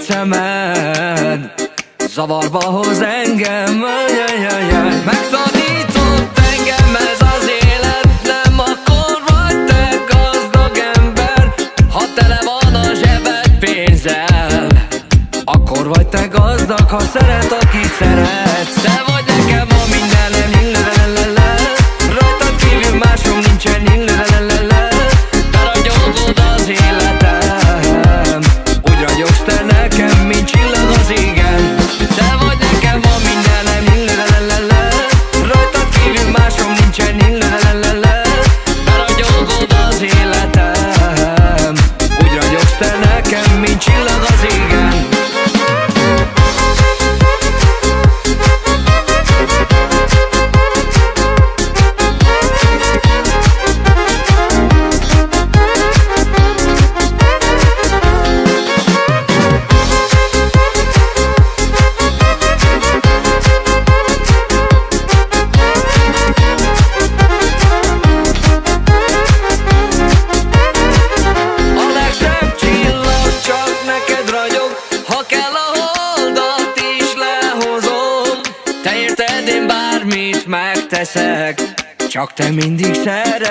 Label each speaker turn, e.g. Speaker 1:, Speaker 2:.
Speaker 1: szemed zavarba hoz engem. Megtanított engem ez az élet, nem akkor vagy te gazdag ember. Ha tele van a zsebed pénzzel, akkor vagy te gazdag, ha szeret, akit szeretsz. Te vagy nekem a mindenem, illelelele. Rajtad kívül másom nincsen, illelelele. Beragyogod az életem, úgy ragyogsz te nekem, mint csillag az égen. Te vagy nekem a mindenem, illelelele. Rajtad kívül másom nincsen, illelelele. Beragyogod az életem, úgy ragyogsz te nekem, mint csillag az égen. Megteszek, csak te mindig szeretsz.